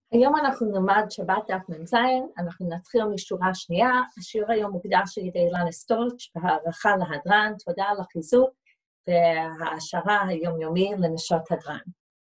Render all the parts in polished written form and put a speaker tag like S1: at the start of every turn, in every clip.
S1: היום אנחנו נלמד שבת דף מ"ז, אנחנו נתחיל משורה שנייה. השיעור היום מוקדש על ידי אילנה סטולץ, בהערכה להדרן, תודה על החיזוק, וההעשרה היומיומי לנשות הדרן.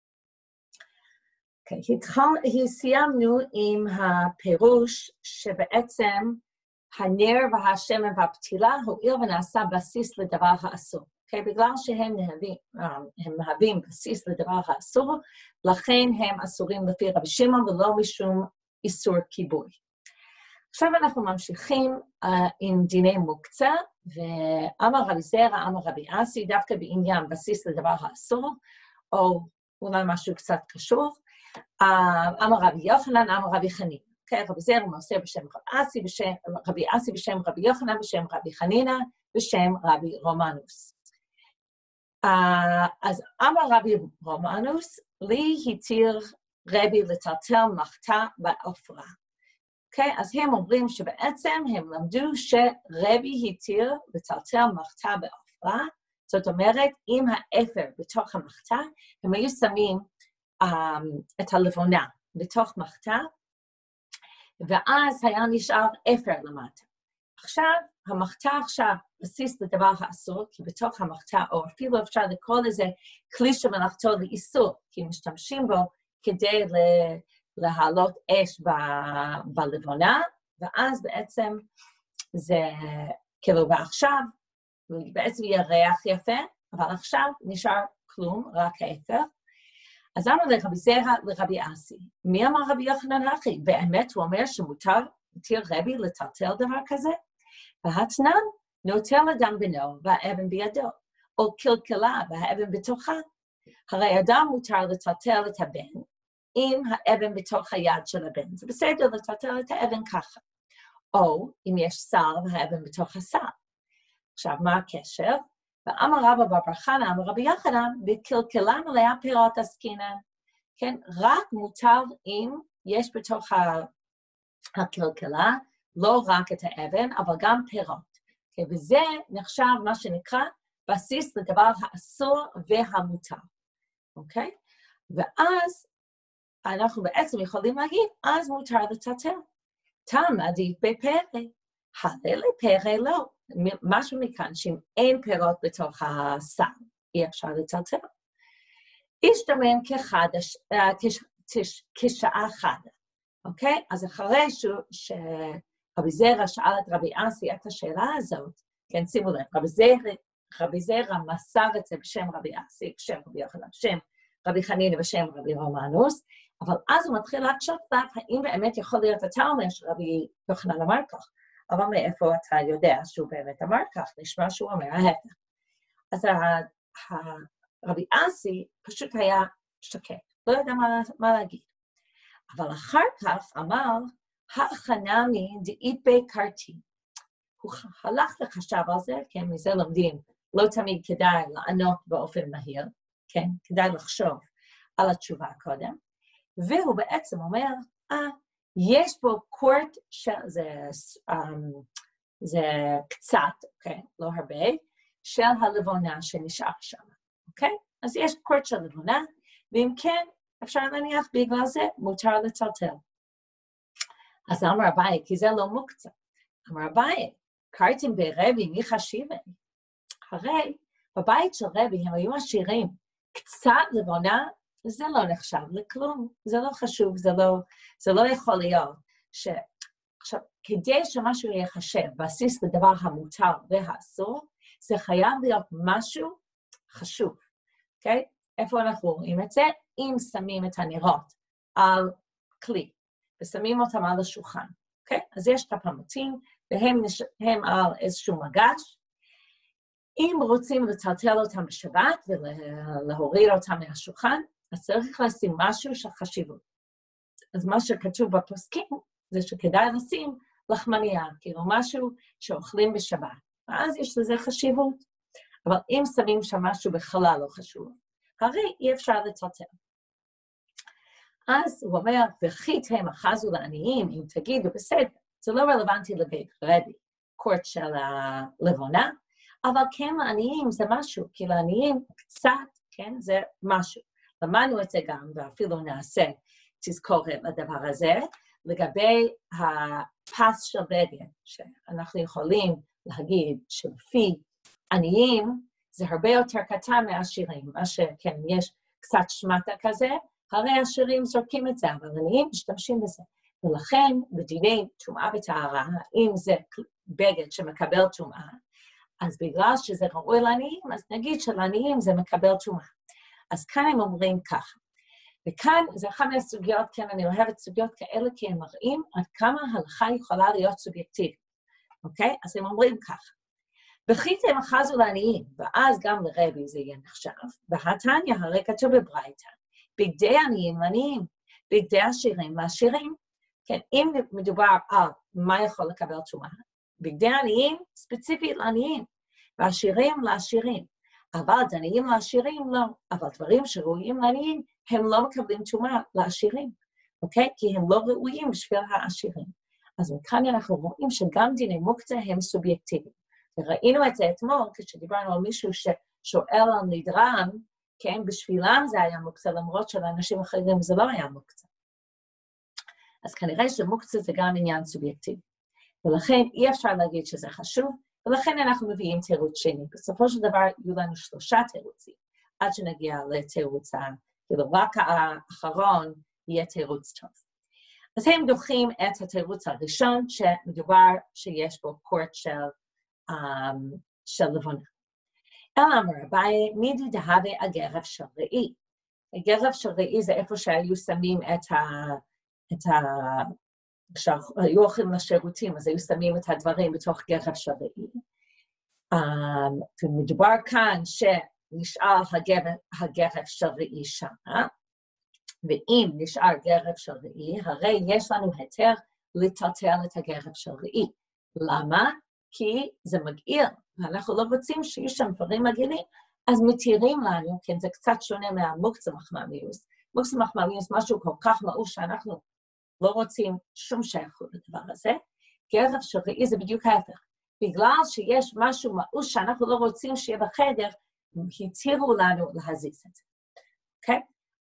S1: סיימנו עם הפירוש שבעצם הנר והשמן והפתילה הועיל ונעשה בסיס לדבר האסור. בגלל שהם מהווים בסיס לדבר האסור, לכן הם אסורים לפי רבי שמעון ולא משום איסור כיבוי. עכשיו אנחנו ממשיכים עם דיני מוקצה, ואמר רבי זרע, אמר רבי אסי, דווקא בעניין בסיס לדבר האסור, או אולי משהו קצת קשור, אמר רבי יוחנן, אמר רבי חנינא. רבי זרע מוסר בשם רבי אסי בשם רבי יוחנן, בשם רבי חנינא, בשם רבי רומנוס. אז אמר רבי רומנוס, לי התיר רבי לטלטל מחתה בעופרה. אז הם אומרים שבעצם הם למדו שרבי התיר לטלטל מחתה בעופרה, זאת אומרת, עם האפר בתוך המחתה, הם היו שמים את הלבונה בתוך מחתה, ואז היה נשאר אפר למטה. עכשיו, המחתה עכשיו בסיס לדבר האסור, כי בתוך המחתה, או אפילו אפשר לקרוא לזה כלי שמלאכתו לאיסור, כי משתמשים בו כדי להעלות אש בלבונה, ואז בעצם זה, כאילו, ועכשיו, בעצם יהיה ריח יפה, אבל עכשיו נשאר כלום, רק האפר. אז אמר לרבי זרע לרבי אסי, מי אמר רבי יוחנן הכי? באמת הוא אומר שמותר מתיר רבי לטלטל דבר כזה? והתנן נוטל אדם בנו והאבן בידו, או קלקלה והאבן בתוכה. הרי אדם מותר לטלטל את הבן עם האבן בתוך היד של הבן. זה בסדר לטלטל את האבן ככה. או אם יש סל והאבן בתוך הסל. עכשיו, מה הקשר? ואמר רבא בר חנא, אמר רבי יוחנן, בקלקלה מלאה פירות עסקינן. כן, רק מותר אם יש בתוך הקלקלה, לא רק את האבן, אבל גם פירות. וזה נחשב מה שנקרא בסיס לדבר האסור והמותר. אוקיי? ואז אנחנו בעצם יכולים להגיד, אז מותר לטלטל. תם עדיף בפרא, הלל לפרא לא. משהו מכאן שאם אין פירות בתוך הסל, אי אפשר לטלטל. השתמם כשעה חדה. אוקיי? אז אחרי רבי זרע שאל את רבי אסי את השאלה הזאת, כן, שימו לב, רבי זרע מסר את זה בשם רבי אסי, בשם רבי יוחנן, בשם רבי חנינא, בשם רבי רומנוס, אבל אז הוא מתחיל להקשות לך, האם באמת יכול להיות אתה אומר שרבי יוחנן אמר כך, אבל מאיפה אתה יודע שהוא באמת אמר כך, נשמע שהוא אומר ההפך. אז רבי אסי פשוט היה שקט, לא יודע מה להגיד. אבל אחר כך אמר, החנמי דאיפי קרתי. הוא הלך וחשב על זה, כן, מזה לומדים, לא תמיד כדאי לענות באופן מהיר, כן, כדאי לחשוב על התשובה קודם, והוא בעצם אומר, יש בו קורט, זה קצת, אוקיי, לא הרבה, של הלבונה שנשאר שם, אוקיי? אז יש קורט של לבונה, ואם כן, אפשר להניח בגלל זה מותר לטלטל. אז אמר אביי, כי זה לא מוקצה. אמר אביי, קרתם ברבי מי חשיבי? הרי בבית של רבי הם היו עשירים. קצת לבונה, זה לא נחשב לכלום. זה לא חשוב, זה לא יכול להיות. עכשיו, כדי שמשהו יהיה חשב, בסיס לדבר המותר והאסור, זה חייב להיות משהו חשוב. אוקיי? איפה אנחנו רואים את זה? אם שמים את הנרות על כלי, ושמים אותם על השולחן, אוקיי? אז יש את הפמוטים, והם על איזשהו מגש. אם רוצים לטלטל אותם בשבת ולהוריד אותם מהשולחן, אז צריך לשים משהו של חשיבות. אז מה שכתוב בפוסקים, זה שכדאי לשים לחמניה, כאילו משהו שאוכלים בשבת. ואז יש לזה חשיבות. אבל אם שמים שם משהו בכלל לא חשוב, הרי אי אפשר לטלטל. אז הוא אומר, וכית הם אחזו לעניים, אם תגידו, בסדר, זה לא רלוונטי לבית רבי, קורט של הלבונה, אבל כן לעניים זה משהו, כי לעניים קצת, כן, זה משהו. למדנו את זה גם, ואפילו נעשה תזכורת לדבר הזה, לגבי הפס של בגד, שאנחנו יכולים להגיד שלפי עניים, זה הרבה יותר קטן מעשירים, מה שכן, יש קצת שמטה כזה, הרי עשירים זורקים את זה, אבל עניים משתמשים בזה. ולכן, בדיני טומאה וטהרה, אם זה בגד שמקבל טומאה, אז בגלל שזה ראוי לעניים, אז נגיד שלעניים זה מקבל טומאה. אז כאן הם אומרים ככה. וכאן זה אחת מהסוגיות, כן, אני אוהבת סוגיות כאלה, כי הם מראים עד כמה ההלכה יכולה להיות סובייקטיבית. אוקיי? אז הם אומרים ככה. וחיתם אחזו לעניים, ואז גם לרבי זה יהיה נחשב, והתניא הרי כתוב בברייתא, בגדי עניים לעניים, בגדי עשירים לעשירים. כן, אם מדובר על מה יכול לקבל טומאה, בגדי עניים ספציפית לעניים, ועשירים לעשירים. אבל עניים לעשירים לא, אבל דברים שראויים לעניים, הם לא מקבלים טומאה לעשירים, אוקיי? כי הם לא ראויים בשביל העשירים. אז מכאן אנחנו רואים שגם דיני מוקצה הם סובייקטיביים. וראינו את זה אתמול, כשדיברנו על מישהו ששואל על נדרן, כן, בשבילם זה היה מוקצה, למרות שלאנשים אחרים זה לא היה מוקצה. אז כנראה שמוקצה זה גם עניין סובייקטיבי. ולכן אי אפשר להגיד שזה חשוב, ולכן אנחנו מביאים תירוץ שני. בסופו של דבר יהיו לנו 3 תירוצים, עד שנגיע לתירוץ, כאילו רק האחרון יהיה תירוץ טוב. אז הם דוחים את התירוץ הראשון, שמדובר שיש בו קורט של לבונה. אלא אמר אביי, מידי דהווה הגרב של ראי. הגרב של ראי זה איפה שהיו שמים כשהיו הולכים לשירותים, אז היו שמים את הדברים בתוך גרב של ראי. ומדובר כאן שנשאר הגרב של ראי שמה, ואם נשאר גרב של ראי, הרי יש לנו היתר לטלטל את הגרב של ראי. למה? כי זה מגעיל, ואנחנו לא רוצים שיהיו שם דברים מגעילים, אז מתירים לנו, כן, זה קצת שונה מהמוקצה מחממיוס. מוקצה מחממיוס משהו כל כך מאוס שאנחנו לא רוצים שום שייכות לדבר הזה. גרב של ראי זה בדיוק ההפך. בגלל שיש משהו מאוס שאנחנו לא רוצים שיהיה בחדר, התירו לנו להזיז את זה. אוקיי?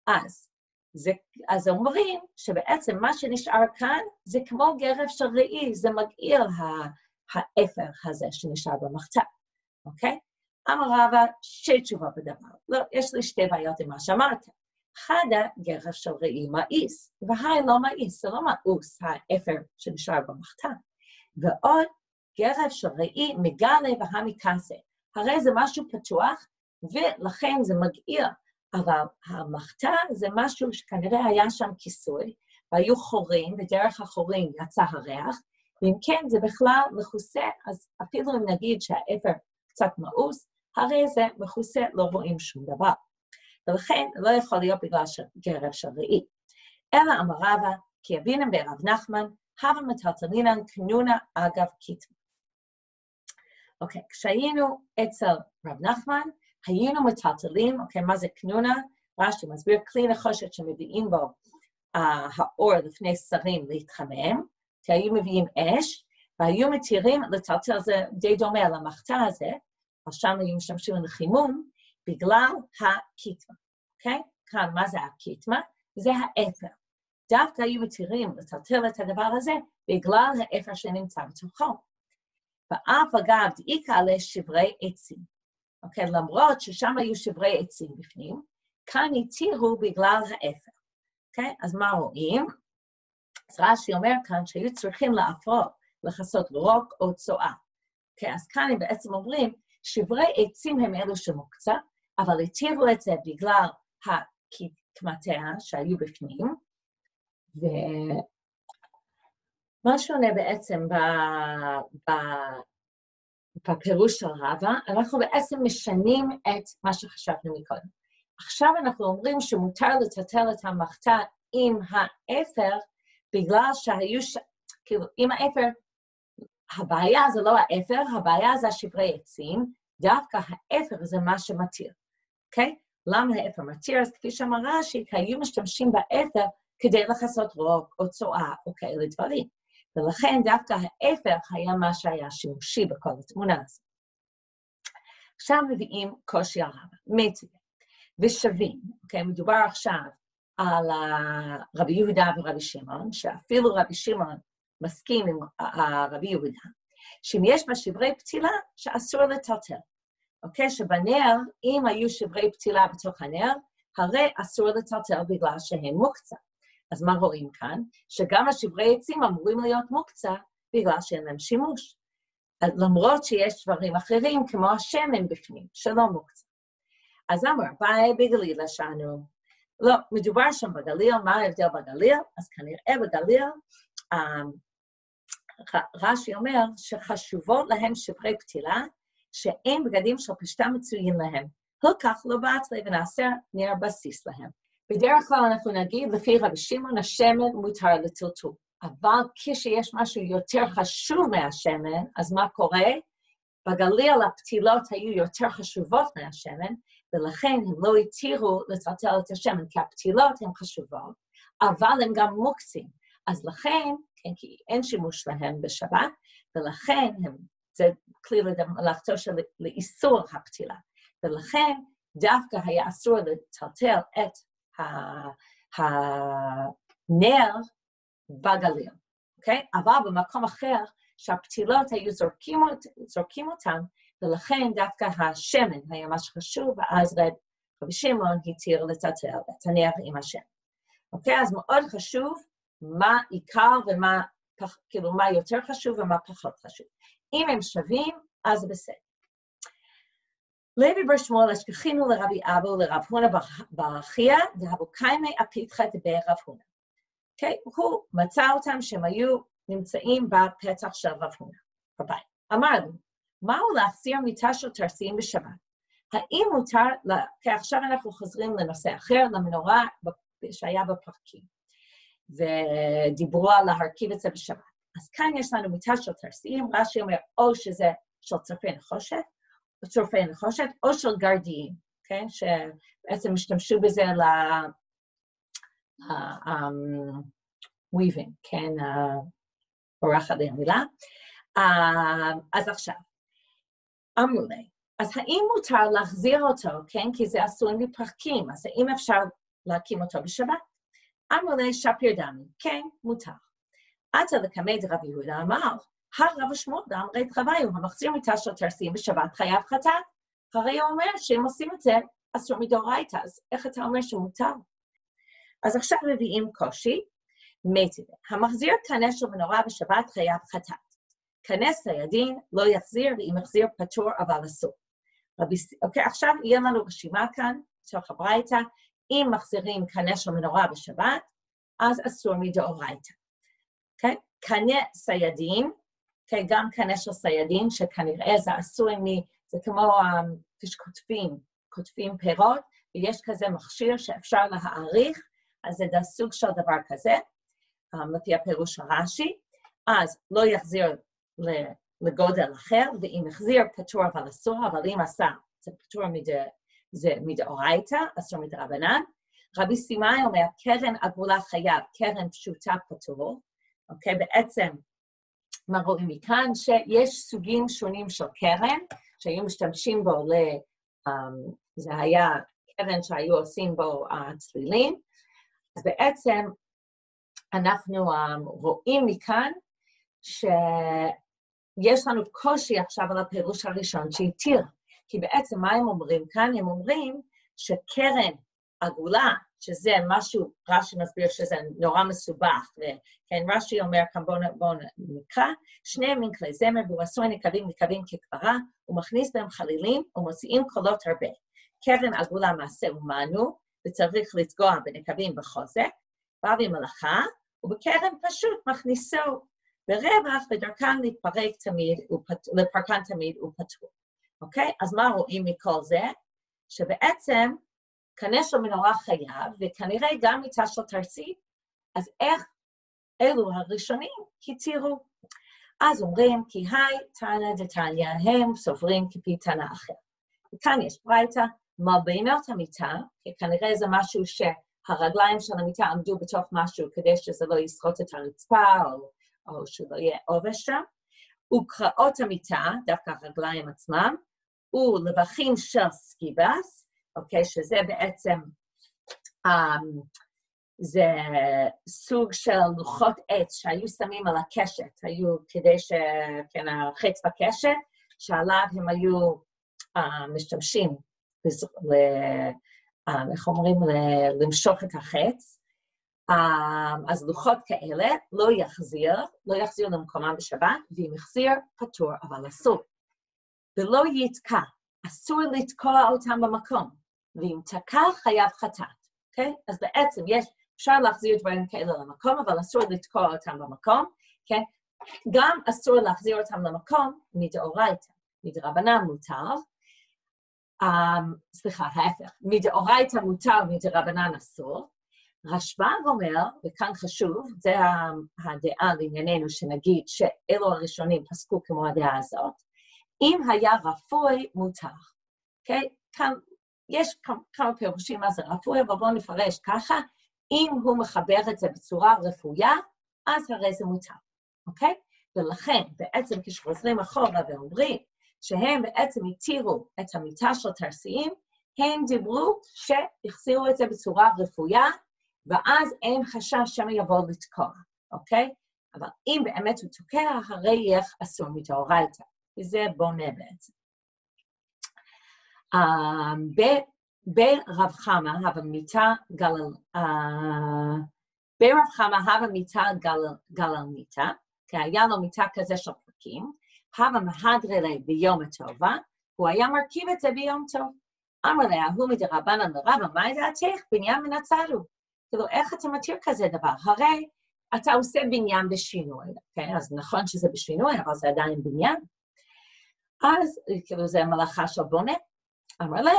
S1: אז אומרים שבעצם מה שנשאר כאן זה כמו גרב של ראי, זה מגעיל האפר הזה שנשאר במחתה, אוקיי? אמר רבא, 2 תשובות בדבר. לא, יש לי 2 בעיות עם מה שאמרת. אחד, גרב של ראי מאיס, והי לא מאיס, זה לא מאוס האפר שנשאר במחתה. ועוד, גרב של ראי מגלה והמקסה. הרי זה משהו פתוח, ולכן זה מגעיל. אבל המחתה זה משהו שכנראה היה שם כיסוי, והיו חורים, ודרך החורים יצא הריח, ואם כן זה בכלל מכוסה, אז אפילו אם נגיד שהאפר קצת מאוס, הרי זה מכוסה, לא רואים שום דבר. ולכן לא יכול להיות בגלל גרב של ראי. אלא אמר רבא, כי אבינם ברב נחמן, הווה מטלטלינן קנונה אגב קיטמה. אוקיי, כשהיינו אצל רב נחמן, היינו מטלטלים, אוקיי, מה זה קנונה? רש"י מסביר, כלי נחושת שמביאים בו האור לפני שרים להתחמם, כי היו מביאים אש, והיו מתירים לטלטל, זה די דומה למחתה הזה, אבל שם היו משתמשים לחימום, בגלל הקיטמה, אוקיי? כאן, מה זה הקיטמה? זה האפר. דווקא היו מתירים לטלטל את הדבר הזה, בגלל האפר שנמצא בתוכו. ואף אגב, דאיקה לשברי עצים. אוקיי, למרות ששם היו שברי עצים בפנים, כאן התירו בגלל האפר. אוקיי, אז מה רואים? אז רש"י אומר כאן שהיו צריכים להפוך, לכסות רוק או צואה. אוקיי, אז כאן הם בעצם אומרים, שברי עצים הם אלו שמוקצה, אבל התירו את זה בגלל הקמטיה שהיו בפנים, ומה שונה בעצם בפירוש של רבא, אנחנו בעצם משנים את מה שחשבנו מקודם. עכשיו אנחנו אומרים שמותר לטלטל את המחתה עם האפר, בגלל שהיו, כאילו, עם האפר, הבעיה זה לא האפר, הבעיה זה השברי עצים, דווקא האפר זה מה שמתיר, אוקיי? למה האפר מתיר? אז כפי שאמר רש"י, כי היו משתמשים באפר כדי לכסות רוק או צואה או כאלה דברים. ולכן דווקא האפר היה מה שהיה שימושי בכל התמונה הזאת. עכשיו מביאים קושי הרבה, מתיה, ושווים, אוקיי? מדובר עכשיו על רבי יהודה ורבי שמעון, שאפילו רבי שמעון מסכים עם רבי יהודה, שאם יש בה שברי פתילה, שאסור לטלטל. אוקיי? שבנר, אם היו שברי פתילה בתוך הנר, הרי אסור לטלטל בגלל שהם מוקצה. אז מה רואים כאן? שגם השברי עצים אמורים להיות מוקצה בגלל שאין להם שימוש. למרות שיש דברים אחרים, כמו השמן בפנים, שלא מוקצה. אז אמר, ביי בגלילה שלנו. לא, מדובר שם בגליל, מה ההבדל בגליל? אז כנראה בגליל, רש"י אומר שחשובות להם שברי פתילה, שאין בגדים של פשטה מצויים להם. הלקח לא בטלה ונעשה נר בסיס להם. בדרך כלל אנחנו נגיד, לפי רבי שמעון, השמן מותר לטלטול. אבל כשיש משהו יותר חשוב מהשמן, אז מה קורה? בגליל הפתילות היו יותר חשובות מהשמן, ולכן הם לא התירו לטלטל את השמן, כי הפתילות הן חשובות, אבל הן גם מוקצים. אז לכן, כן, כי אין שימוש להם בשבת, ולכן זה כלי למלאכתו של לאיסור הפתילה. ולכן דווקא היה אסור לטלטל את הנר בגליל, אוקיי? אבל במקום אחר, שהפתילות היו זורקים אותם, ולכן דווקא השמן היה מה שחשוב, ואז רבי שמעון התיר לטלטל את הנר עם השמן. אוקיי? אז מאוד חשוב מה עיקר ומה, כאילו, מה יותר חשוב ומה פחות חשוב. אם הם שווים, אז בסדר. לוי בר שמואל השכחינו לרבי אבא ולרב הונא בר חייא, דהבו קיימי אפיתחא דבי רב הונא. אוקיי? הוא מצא אותם שהם היו נמצאים בפתח של רב הונא, בבית. אמר לו, מהו להחזיר מיטה של תרסיים בשבת? האם מותר, כי עכשיו אנחנו חוזרים לנושא אחר, למנורה שהיה בפרקים, ודיברו על להרכיב את זה בשבת. אז כאן יש לנו מיטה של תרסיים, רש"י אומר, או שזה של צורפי נחושת, או של גרדיים, okay? שבעצם משתמשו בזה weaving, כן, עורכת המילה. אז עכשיו, אמרו לי, אז האם מותר להחזיר אותו, כן, כי זה עשויים בפרקים, אז האם אפשר להקים אותו בשבת? אמרו לי, שפיר דמי, כן, מותר. עתה לקמי דרבי יהודה אמר, הרב שמואל דאמרי דרביו, המחזיר מיטה של תרסיים בשבת חייב חטאת. הרי הוא אומר שהם עושים את זה אסור מדאורייתא, אז איך אתה אומר שמותר? אז עכשיו מביאים קושי, מיטיבי. המחזיר קנה של מנורה בשבת חייב חטאת. קנה סיידין לא יחזיר, ואם יחזיר פטור אבל אסור. אוקיי, עכשיו יהיה לנו רשימה כאן, בתוך הברייתא, אם מחזירים קנה של מנורה בשבת, אז אסור מדאורייתא. אוקיי? קנה סיידין, okay, גם קנה של סיידין, שכנראה זה עשוי זה כמו כשכותבים פירות, ויש כזה מכשיר שאפשר להעריך, אז זה סוג של דבר כזה, לפי הפירוש הרש"י, אז לא יחזיר לגודל אחר, ואם יחזיר פטור אבל אסור, אבל אם עשה, זה פטור מדאורייתא, אסור מדרבנן. רבי סימאי אומר, קרן עגולה חייב, קרן פשוטה פטור, אוקיי, בעצם, מה רואים מכאן? שיש סוגים שונים של קרן, שהיו משתמשים בו זה היה קרן שהיו עושים בו צלילים, אז בעצם אנחנו רואים מכאן שיש לנו קושי עכשיו על הפירוש הראשון שהתיר, כי בעצם מה הם אומרים כאן? הם אומרים שקרן עגולה, שזה משהו, רש"י מסביר שזה נורא מסובך, וכן, רש"י אומר כאן, בואו נקרא, שני מין כלי זמר, והוא עשוי נקבים כקברה, הוא מכניס בהם חלילים, ומוציאים קולות הרבה. קרן עגולה מעשה אומנו, וצריך לסגוע בנקבים בחוזק, בא במלאכה, ובקרן פשוט מכניסו ברווח, ודרכן לפרקן תמיד ופטור. אוקיי? אז מה רואים מכל זה? שבעצם, קנה של מנורה חייב, וכנראה גם מיטה של תרסי, אז איך אלו הראשונים התירו? אז אומרים, כי היי, תנא דתניא, הם סוברים כפי תנא אחר. וכאן יש ברייתא, מלבינות המיטה, כי כנראה זה משהו שהרגליים של המיטה עמדו בתוך משהו, כדי שזה לא ישרוט את הרצפה, או שלא יהיה עובש שם, וקראות המיטה, דווקא הרגליים עצמם, ולבכים של סקיבס, אוקיי, שזה בעצם זה סוג של לוחות עץ שהיו שמים על הקשת, היו כדי שכן, החץ בקשת, שעליו הם היו משתמשים, איך אומרים, למשוך את החץ. אז לוחות כאלה לא יחזיר למקומם בשבת, ואם יחזיר, פטור, אבל אסור. ולא יתקע, אסור לתקוע אותם במקום, ואם תקע חייב חטאת, אוקיי? אז בעצם אפשר להחזיר דברים כאלה למקום, אבל אסור לתקוע אותם במקום, כן? גם אסור להחזיר אותם למקום מדאורייתא, מדרבנן מותר, ההפך, מדאורייתא מותר, מדרבנן אסור. רשב"ג אומר, וכאן חשוב, זה הדעה לענייננו שנגיד שאלו הראשונים פסקו כמו הדעה הזאת, אם היה רפוי מותר, אוקיי? כאן יש כמה פירושים מה זה רפוי, אבל בואו נפרש ככה, אם הוא מחבר את זה בצורה רפויה, אז הרי זה מותר, אוקיי? ולכן בעצם כשחוזרים אחורה ואומרים שהם בעצם התירו את המיטה של תרסיים, הם דיברו שהחזירו את זה בצורה רפויה, ואז אין חשש שהם יבואו לתקוע, אוקיי? אבל אם באמת הוא תוקע, הרי יהיה אסור מדאורייתא, וזה בונה בעצם. ברב חמא הווה מיטה גללניתא, כי היה לו מיטה כזה של פרקים, הווה מהדרלה ביום הטובה, הוא היה מרכיב את זה ביום טוב. אמר לה, הוא מדרבנן לרבא, מה דעתך? בניין מנצרו. כאילו, איך אתה מתיר כזה דבר? הרי אתה עושה בניין בשינוי, כן? אז נכון שזה בשינוי, אבל זה עדיין בניין. אז, כאילו, זה מלאכה של בונה. אמר לה,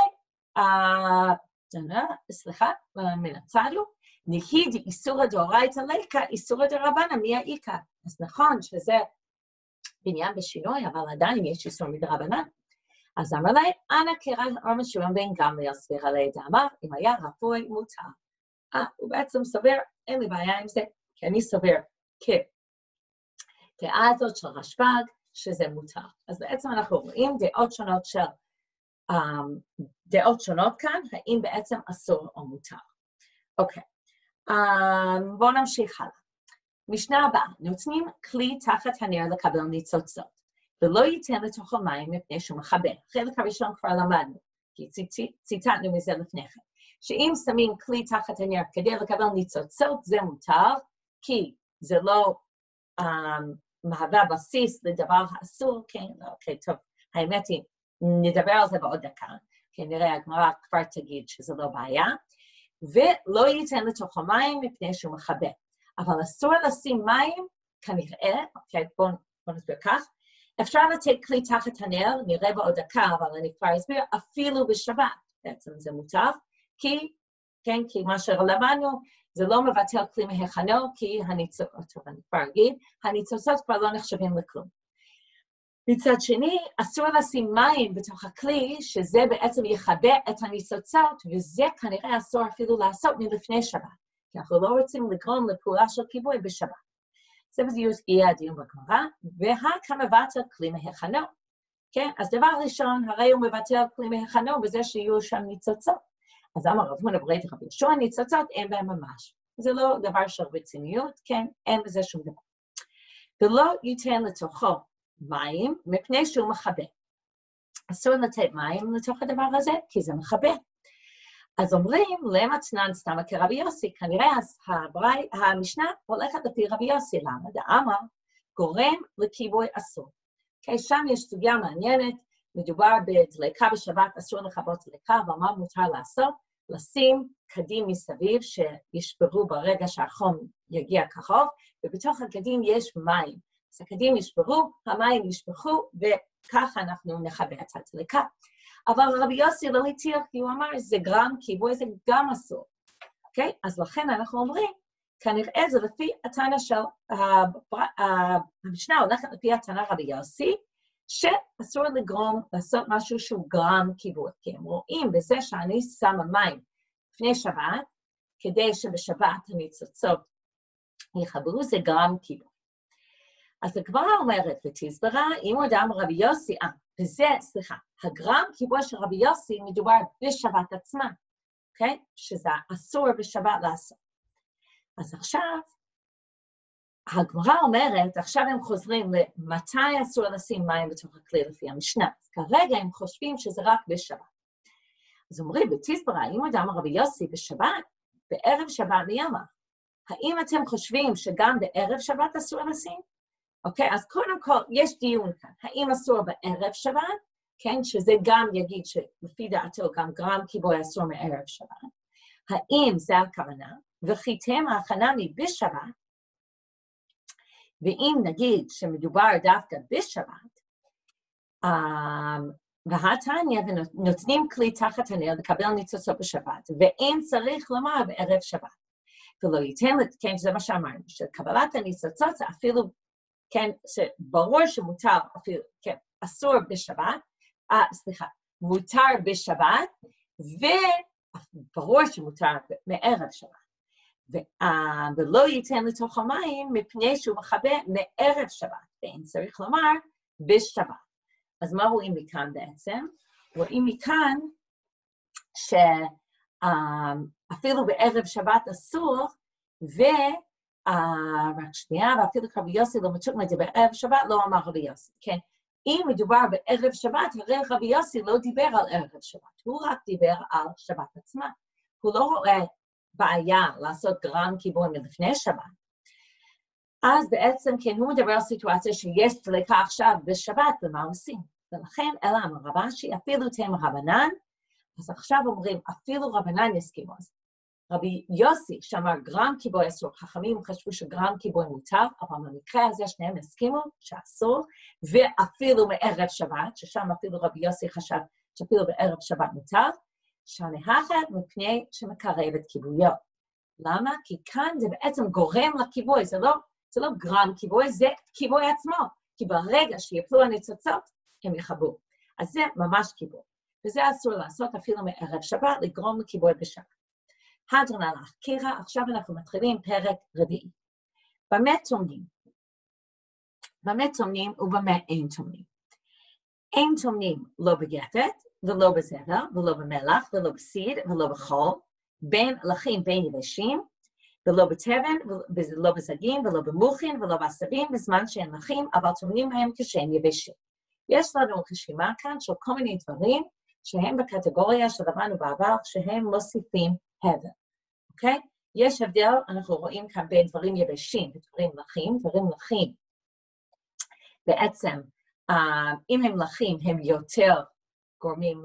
S1: מנצרו, נהיד איסורא דאורייתא ליקא, איסורא דרבנן מי האיכא. אז נכון שזה בניין בשינוי, אבל עדיין יש איסור מדרבנן. אז אמר לה, אנא קרא רבי שמעון בן גמליאל סבירא ליה דאמר, אם היה רפוי מותר. הוא בעצם סובר, אין לי בעיה עם זה, כי אני סובר כדעה הזאת של רשב"ג, שזה מותר. אז בעצם אנחנו רואים דעות שונות כאן, האם בעצם אסור או מותר. אוקיי, בואו נמשיך הלאה. משנה הבאה, נותנים כלי תחת הנר לקבל ניצוצות, ולא ייתן לתוכו מים מפני שהוא מכבה. החלק הראשון כבר למדנו, כי ציטטנו מזה לפני כן. שאם שמים כלי תחת הנר כדי לקבל ניצוצות, זה מותר, כי זה לא מהווה בסיס לדבר האסור, כן? אוקיי, טוב, האמת היא, נדבר על זה בעוד דקה, כי נראה הגמרא כבר תגיד שזה לא בעיה, ולא ייתן לתוכו מים מפני שהוא מכבה. אבל אסור לשים מים, כנראה, אוקיי, בואו נסביר כך, אפשר לתת כלי תחת הנר, נראה בעוד דקה, אבל אני כבר אסביר, אפילו בשבת, בעצם זה מותר, כי מה שלמדנו, זה לא מבטל כלי מהיכנו, כי הניצוצות כבר לא נחשבים לכלום. מצד שני, אסור לשים מים בתוך הכלי, שזה בעצם יכבה את הניצוצות, וזה כנראה אסור אפילו לעשות מלפני שבת, כי אנחנו לא רוצים לגרום לפעולה של כיבוי בשבת. זה בדיוק יהיה הדיון בגמרא, והכא מבטל כלי מהיכנו. כן? אז דבר ראשון, הרי הוא מבטל כלי מהיכנו בזה שיהיו שם ניצוצות. אז אמר רב הונא ברייתא רבי יהושע, ניצוצות אין בהם ממש. זה לא דבר של רציניות, כן? אין בזה שום דבר. ולא ייתן לתוכו מים, מפני שהוא מכבה. אסור לתת מים לתוך הדבר הזה, כי זה מכבה. אז אומרים, למה תנן סתמא כרבי יוסי? כנראה המשנה הולכת לפי רבי יוסי, למה? דאמר, גורם לכיבוי אסור. כי שם יש סוגיה מעניינת, מדובר בדלקה בשבת, אסור לכבות דלקה, אבל מה מותר לעשות? לשים קדים מסביב שישברו ברגע שהחום יגיע קרוב, ובתוך הקדים יש מים. אז הקדים ישברו, המים ישפכו, וככה אנחנו נכבה את הדלקה. אבל רבי יוסי לא התיר, כי הוא אמר, זה גרם כיבוי, זה גם אסור. אוקיי? אז לכן אנחנו אומרים, כנראה זה לפי התנא של המשנה הולכת לפי התנא רבי יוסי, שאסור לגרום לעשות משהו שהוא גרם כיבוי. כי הם רואים בזה שאני שמה מים לפני שבת, כדי שבשבת הניצוצות יכבו, זה גרם כיבוי. אז הגמרא אומרת, ותסברה, אם הוא אדם רבי יוסי, הגרם כיבוי של רבי יוסי מדובר בשבת עצמה, אוקיי? שזה אסור בשבת לעשות. אז עכשיו, הגמרא אומרת, עכשיו הם חוזרים למתי אסור לשים מים בתוך הכלי לפי המשנה. אז כרגע הם חושבים שזה רק בשבת. אז אומרים, בתסברה, אם אדם רבי יוסי בשבת, בערב שבת לימה, האם אתם חושבים שגם בערב שבת אסור לשים? אוקיי, אז קודם כל, יש דיון כאן. האם אסור בערב שבת? כן, שזה גם יגיד שלפי דעתו גם גרם כיבוי אסור מערב שבת. האם זה הכוונה? וחיתם ההכנה מבשבת, ואם נגיד שמדובר דווקא בשבת, והתניא ונותנים כלי תחת הנר לקבל ניצוצות בשבת, ואין צריך לומר בערב שבת. ולא ייתן, כן, זה מה שאמרנו, שקבלת הניצוצות זה אפילו, כן, שברור שמותר אפילו, כן, אסור בשבת, מותר בשבת, וברור שמותר מערב שבת. ולא ייתן לתוך המים מפני שהוא מכבה מערב שבת, ואין צריך לומר בשבת. אז מה רואים מכאן בעצם? רואים מכאן שאפילו בערב שבת אסור, רק שנייה, ואפילו רבי יוסי לא מצוק מזה בערב שבת, לא אמר רבי יוסי, כן? אם מדובר בערב שבת, הרי רבי יוסי לא דיבר על ערב שבת, הוא רק דיבר על שבת עצמה. הוא לא רואה בעיה לעשות גרם כיבוי מלפני שבת. אז בעצם כן, הוא מדבר על סיטואציה שיש דלקה עכשיו בשבת, ומה עושים? ולכן, אלא אמר רבשי, אפילו תם רבנן, אז עכשיו אומרים, אפילו רבנן יסכימו. אז רבי יוסי, שאמר גרם כיבוי אסור, חכמים חשבו שגרם כיבוי מותר, אבל במקרה הזה שניהם הסכימו שאסור, ואפילו מערב שבת, ששם אפילו רבי יוסי חשב שאפילו בערב שבת מותר, שהנהחת מפני שמקרב את כיבויו. למה? כי כאן זה בעצם גורם לכיבוי, זה לא גרם כיבוי, זה כיבוי עצמו, כי ברגע שיפלו הניצוצות, הם יחבו. אז זה ממש כיבוי, וזה אסור לעשות אפילו מערב שבת, לגרום לכיבוי בשבת. הדרנה לך, קירה, עכשיו אנחנו מתחילים פרק רביעי. במה טומנים? במה טומנים ובמה אין טומנים? אין טומנים לא בגפת, ולא בזרע, ולא במלח, ולא בסיד, ולא בחול, בין לחים בין יבשים, ולא בתבן, ולא בזגים, ולא במוחין, ולא בעשבים, בזמן שאין לחים, אבל טומנים בהם כשהם יבשים. יש לנו רשימה כאן של כל מיני דברים, שהם בקטגוריה שלמדנו בעבר, שהם מוסיפים הבל. אוקיי? יש הבדל, אנחנו רואים כאן בין דברים יבשים ודברים לחים. דברים לחים, בעצם, אם הם לחים, הם יותר גורמים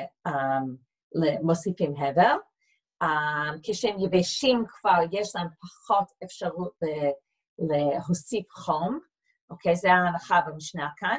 S1: למוסיפים הבל. כשהם יבשים כבר, יש להם פחות אפשרות להוסיף חום. אוקיי? זה ההנחה במשנה כאן.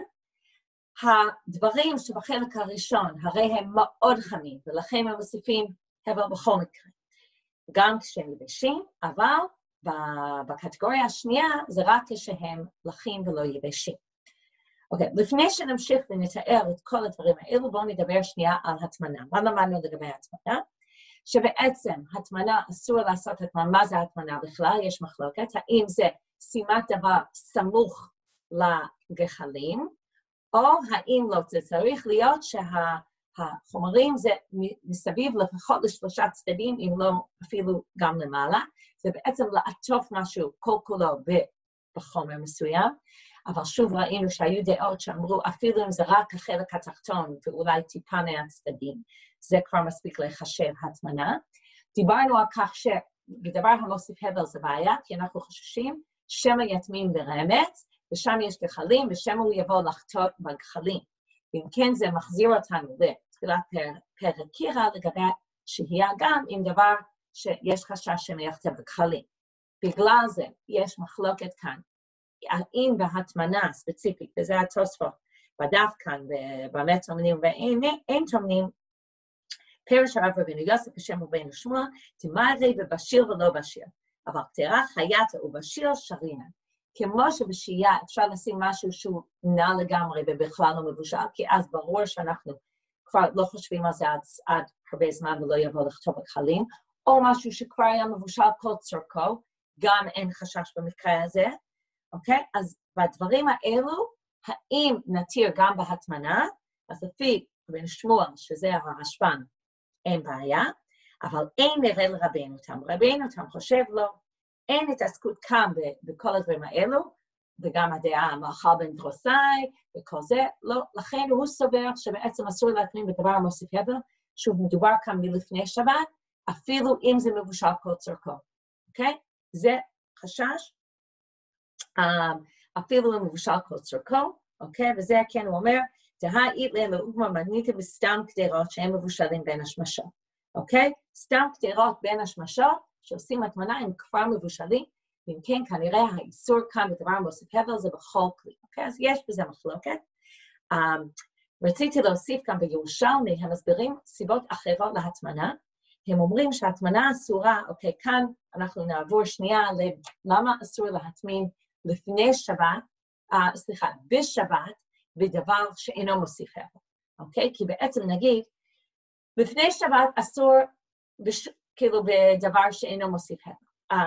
S1: הדברים שבחלק הראשון, הרי הם מאוד חמים, ולכן הם מוסיפים הבל בכל מקרה. גם כשהם יבשים, אבל בקטגוריה השנייה זה רק כשהם לחים ולא יבשים. אוקיי, לפני שנמשיך ונתאר את כל הדברים האלו, בואו נדבר שנייה על הטמנה. מה למדנו לגבי הטמנה? שבעצם הטמנה, אסור לעשות הטמנה, מה זה הטמנה בכלל? יש מחלוקת, האם זה שימת דבר סמוך לגחלים, או האם לא, זה צריך להיות החומרים זה מסביב לפחות לשלושה צדדים, אם לא אפילו גם למעלה. זה בעצם לעטוף משהו כל כולו בחומר מסוים, אבל שוב ראינו שהיו דעות שאמרו, אפילו אם זה רק החלק התחתון ואולי טיפה מהצדדים, זה כבר מספיק לחשב הטמנה. דיברנו על כך שבדבר המוסיף הבל זה בעיה, כי אנחנו חוששים שמא יטמין ברמץ, ושם יש גחלים, ושמא הוא יבוא לחטות בגחלים. ואם כן, זה מחזיר אותנו לתחילת פרק קירה, לגבי שהייה גם עם דבר שיש חשש שמייחטא בגחלים. בגלל זה יש מחלוקת כאן, האם בהטמנה ספציפית, וזה התוספות בדף כאן, במה טומנים ואין טומנים, פירוש הרב רבינו יוסף השם רבינו שמואל, תמרי ובשיר ולא בשיר, אבל קטרה חייתה ובשיר שרינה. כמו שבשייה אפשר לשים משהו שהוא נע לגמרי ובכלל לא מבושל, כי אז ברור שאנחנו כבר לא חושבים על זה עד הרבה זמן ולא יבוא לכתוב בגחלים, או משהו שכבר היה מבושל כל צורכו, גם אין חשש במקרה הזה, אוקיי? אז בדברים האלו, האם נתיר גם בהטמנה, אז לפי רבינו שמואל, שזה הרשב"ן, אין בעיה, אבל אין נראה לרבינו תם. רבינו תם חושב לו, אין התעסקות כאן בכל הדברים האלו, וגם הדעה, מאכל בן דרוסאי, וכל זה, לא, לכן הוא סובר שבעצם אסור להטמין בדבר המוסיף הבל, שוב מדובר כאן מלפני שבת, אפילו אם זה מבושל כל צורכו, אוקיי? זה חשש, אפילו אם מבושל כל צורכו, אוקיי? וזה כן הוא אומר, תהאית להם לאוגמה מגניתים בסתם קדירות שהם מבושלים בין השמשות, אוקיי? סתם קדירות בין השמשות, שעושים הטמנה הם כבר מבושלים, ואם כן, כנראה האיסור כאן בדבר מוסיף הבל זה בכל כלי, אוקיי? אז יש בזה מחלוקת. רציתי להוסיף כאן בירושלמי, הם מסבירים סיבות אחרות להטמנה, הם אומרים שההטמנה אסורה, אוקיי, כאן אנחנו נעבור שנייה למה אסור להטמין לפני שבת, בשבת, בדבר שאינו מוסיף הבל, אוקיי? כי בעצם נגיד, לפני שבת אסור, כאילו בדבר שאינו מוסיף הבל,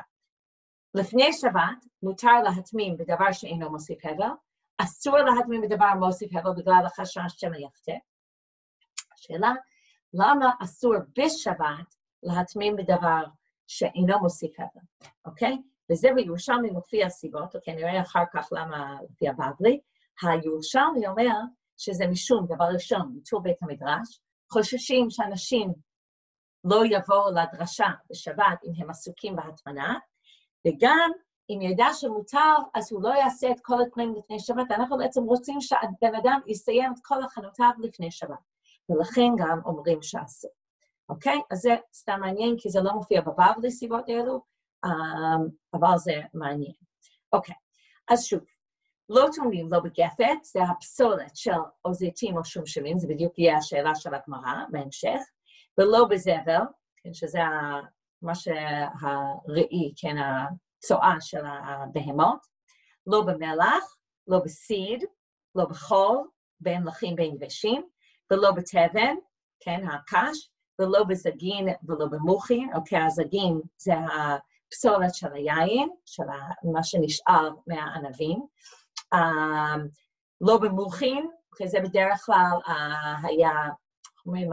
S1: לפני שבת מותר להטמין בדבר שאינו מוסיף הבל, אסור להטמין בדבר מוסיף הבל בגלל החשש שמא יחטא. השאלה, למה אסור בשבת להטמין בדבר שאינו מוסיף הבל, אוקיי? וזה בירושלמי מופיע סיבות, אוקיי, נראה אחר כך למה לפי הבבלי. הירושלמי אומר שזה משום, דבר ראשון, ביטול בית המדרש, חוששים שאנשים לא יבואו לדרשה בשבת אם הם עסוקים בהטמנה, וגם אם ידע שמותר, אז הוא לא יעשה את כל התנאים לפני שבת, אנחנו בעצם רוצים שהבן אדם יסיים את כל הכנותיו לפני שבת, ולכן גם אומרים שאסור. אוקיי? אז זה סתם מעניין, כי זה לא מופיע בבבלי סיבות אלו, אבל זה מעניין. אוקיי, אז שוב, לא טומנים לא בגפת, זה הפסולת של או זיתים או שומשמים, זה בדיוק יהיה השאלה של הגמרא בהמשך, ולא בזבל, כן, שזה מה שהראי, כן, הצואה של הבהמות, לא במלח, לא בסיד, לא בחול, בין מלחים בין יבשים, ולא בתבן, כן, הקש, ולא בזגין ולא במוחין, אוקיי, הזגין זה הפסולת של היין, של מה שנשאר מהענבים, לא במוחין, כי זה בדרך כלל היה, אומרים,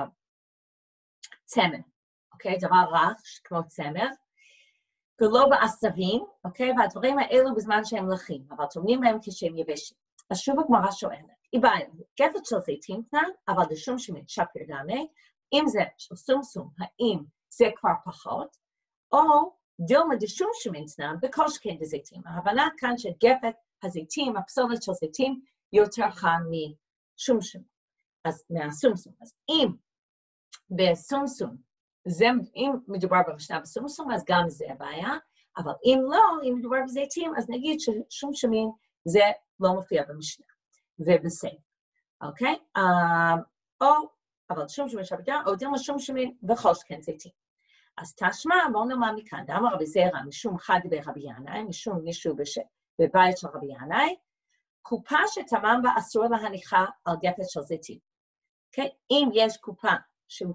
S1: צמר, אוקיי, דבר רך, כמו צמר, ולא בעשבים, אוקיי, והדברים האלו בזמן שהם לחים, אבל טומנים בהם כשהם יבשים. אז שוב הגמרא שואלת, איבאי, גפת של זיתים תנן, אבל דשום שמת שפיר דמי, אם זה של סומסום, האם זה כבר פחות, או דילמה דשום שמת תנן, בכל שכן דזיתים. ההבנה כאן שגפת הזיתים, הפסולת של זיתים, יותר חם משומסום, אז מהסומסום. אז אם בסומסום, אם מדובר במשנה בסומסום, אז גם זה הבעיה, אבל אם לא, אם מדובר בזיתים, אז נגיד ששומשמים זה לא מופיע במשנה, ובסדר, אוקיי? אבל שומשמים שבתר, או דילמה שומשמים וכל שכן זיתים. אז תשמע, בואו נאמר מכאן, דאמר רבי זרע, משום חד ברבי ינאי, משום מישהו בבית של רבי ינאי, קופה שטמן בה אסור להניחה על גפת של זיתים. אוקיי? אם יש קופה שהוא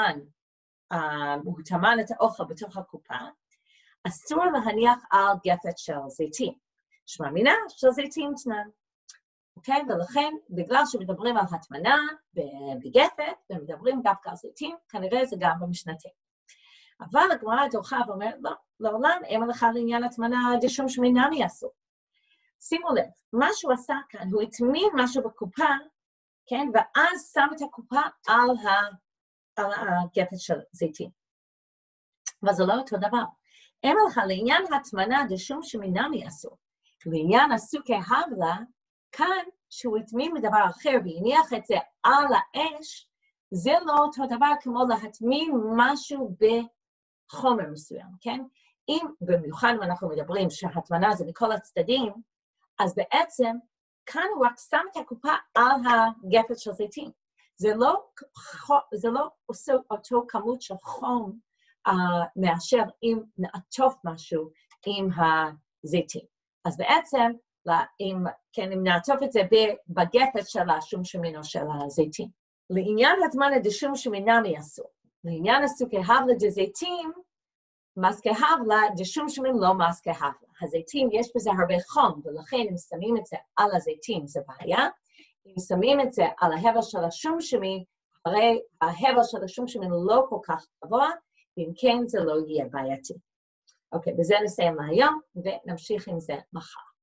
S1: טמן את האוכל בתוך הקופה, אסור להניח על גפת של זיתים. שמאמינה של זיתים תנן. אוקיי? ולכן, בגלל שמדברים על הטמנה בגפת, ומדברים דווקא על זיתים, כנראה זה גם במשנתים. אבל הגמרא דוחה ואומרת, לא, לעולם אין לך לעניין הטמנה דשום שמינמי אסור. שימו לב, מה שהוא עשה כאן, הוא הטמין משהו בקופה, כן? ואז שם את הקופה על הגפת של זיתים. אבל זה לא אותו דבר. אין לך לעניין הטמנה דשום שמינמי אסור. לעניין הסוכי הבלה, כאן שהוא הטמין בדבר אחר והניח את זה על האש, זה לא אותו דבר כמו להטמין משהו בחומר מסוים, כן? אם במיוחד אנחנו מדברים שההטמנה זה מכל הצדדים, אז בעצם כאן הוא רק שם את הקופה על הגפת של זיתים. זה לא עושה אותו כמות של חום מאשר אם נעטוף משהו עם הזיתים. אז בעצם, אם נעטוף את זה בגפת של השומשמין או של הזיתים. לעניין הטמנה דשום שמינמי אסור. לעניין הסוכי הבלה דזיתים, מסקי הבלה דשום שמין לא מסקי הבלה. הזיתים יש בזה הרבה חום, ולכן אם שמים את זה על הזיתים זה בעיה. אם שמים את זה על ההבל של השומשמין, הרי ההבל של השומשמין לא כל כך גבוה, ואם כן זה לא יהיה בעייתי. אוקיי, בזה נסיים להיום, ונמשיך עם זה מחר.